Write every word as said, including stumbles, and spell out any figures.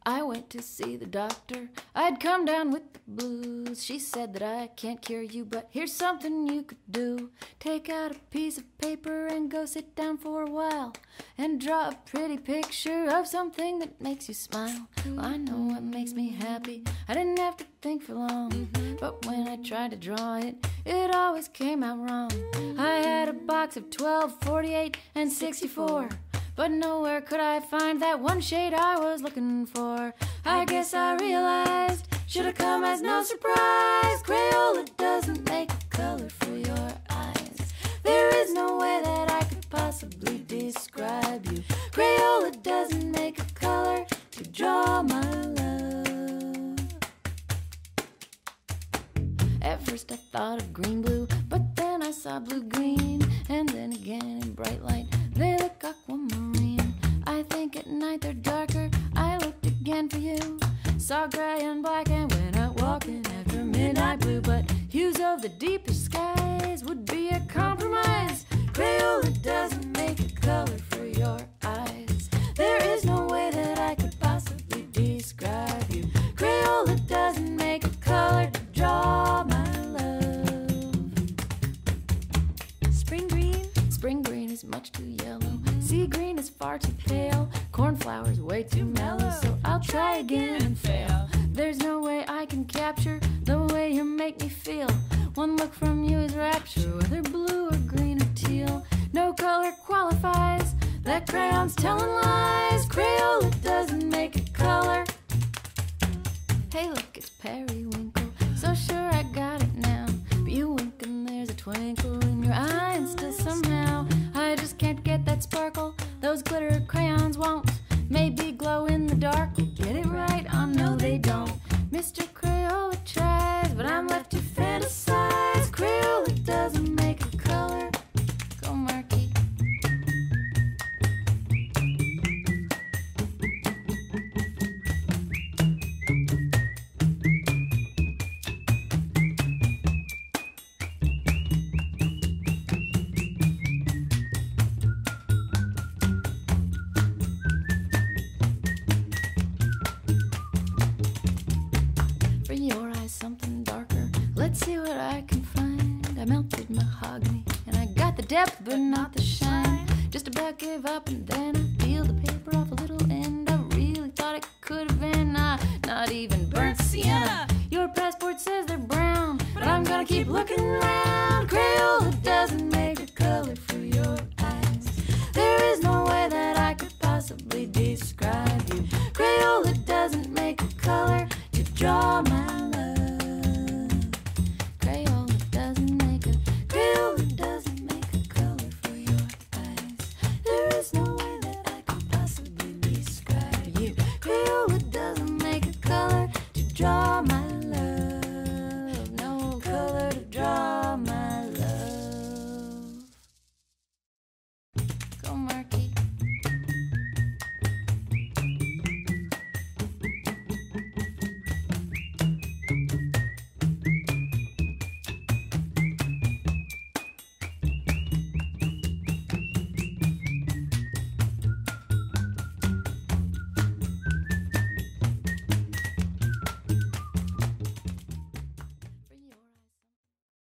I went to see the doctor. I'd come down with the blues. She said that I can't cure you, but here's something you could do. Take out a piece of paper and go sit down for a while and draw a pretty picture of something that makes you smile. Well, I know what makes me happy. I didn't have to think for long, but when I tried to draw it, it always came out wrong. I had a box of twelve, forty-eight, and sixty-four, but nowhere could I find that one shade I was looking for. I guess I realized, should've come as no surprise, Crayola doesn't make a color for your eyes. There is no way that I could possibly describe you. Crayola doesn't make a color to draw my love. At first I thought of green blue, but then I saw blue green, and then again in bright light they look aquamarine. I think at night they're darker. I looked again for you, saw gray and black, and went out walking after midnight blue. But hues of the deepest skies would be a compromise. Crayola doesn't make a color for your eyes. There is no way that I could possibly describe you. Crayola doesn't make a color to draw my love. Spring green? Spring green is much too yellow. Sea green is far too pale. Cornflower's way too mellow. So I'll try again and fail. There's no way I can capture the way you make me feel. One look from you is rapture, whether blue or green or teal. No color qualifies. That crayon's telling lies. Crayola doesn't make a color. Hey look, it's periwinkle. So sure I got it now, but you wink and there's a twinkle in your eye, and still somehow I just can't get that sparkle. Those glitter crayons won't. Maybe glow in the dark will get it right. Oh no they don't. Mister Crayola tries, but I'm left to fantasize. Crayola doesn't make a color. Go Marky. For your eyes something darker. Let's see what I can find. I melted mahogany and I got the depth but not the shine. Just about gave up and then I peeled the paper off a little end. I really thought it could have been uh, not even burnt sienna. Your passport says they're brown, but I'm gonna keep looking around. Crayola doesn't make a color for your eyes. There is no way that I could possibly describe you. Crayola doesn't make a color to draw my love. Crayola doesn't make a, Crayola doesn't make a color for your eyes. There is no way that I could possibly describe you. Crayola doesn't make a color to draw my love. No color to draw my love. Go Marky.